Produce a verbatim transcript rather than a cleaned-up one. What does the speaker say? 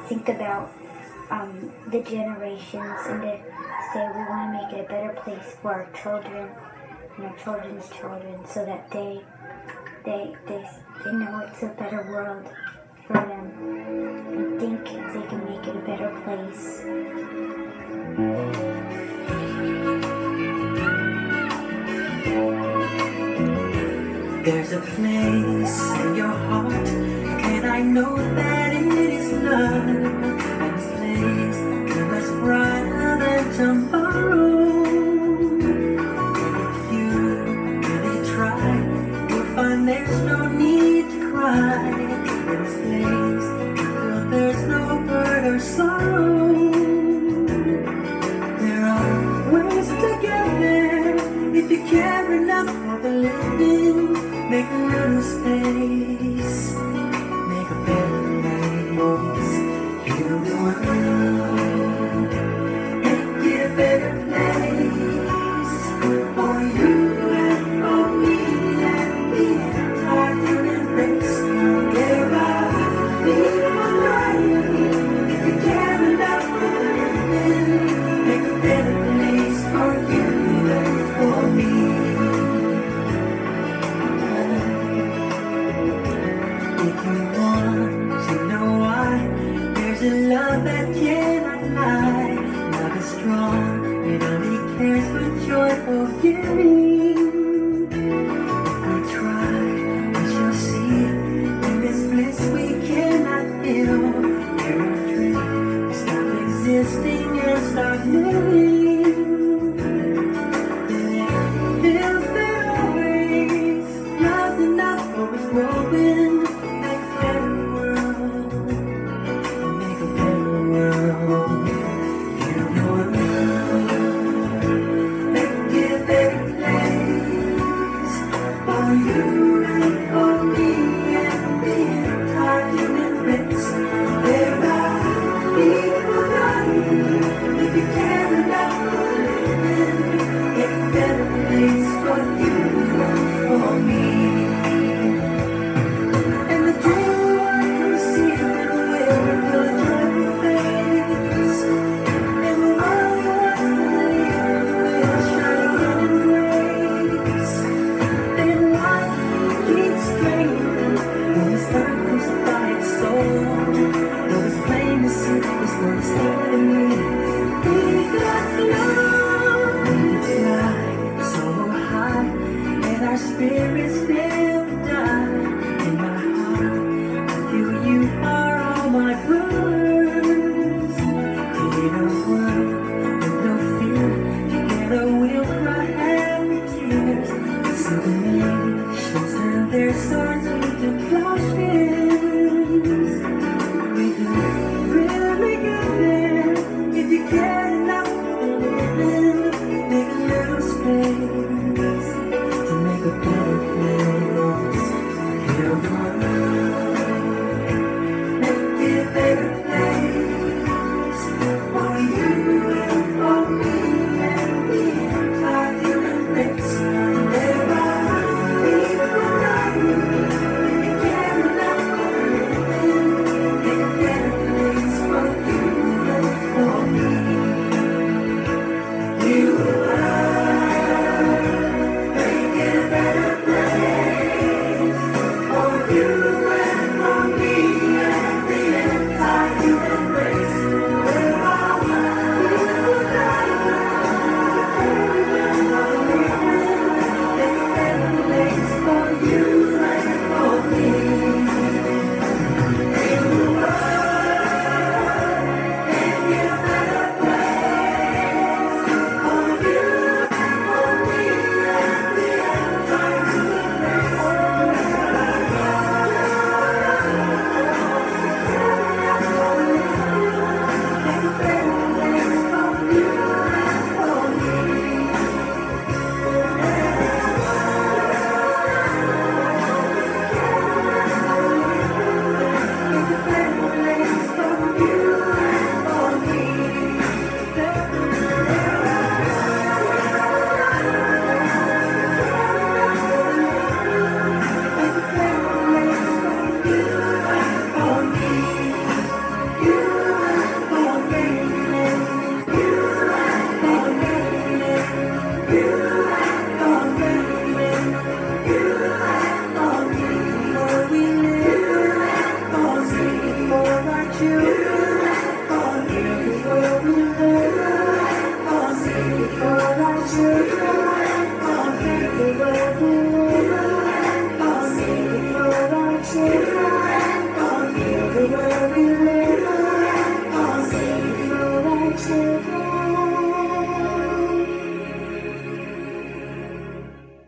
think about um, the generations and to say we want to make it a better place for our children and our children's children, so that they they they they know it's a better world for them and think they can make it a better place. There's a place in your heart, and I know that it is love. And this place is much brighter than tomorrow. And if you really try, you'll find there's no need to cry. In this place, you feel there's no hurt or sorrow. There are ways to get there if you care enough for the living. Make a little space, make a better place. Heal the world, make it a better place for you and for me and the entire human race. There are people crying. If you care enough for the living, make a better place for you and for me. If you want to know why, there's a love that can't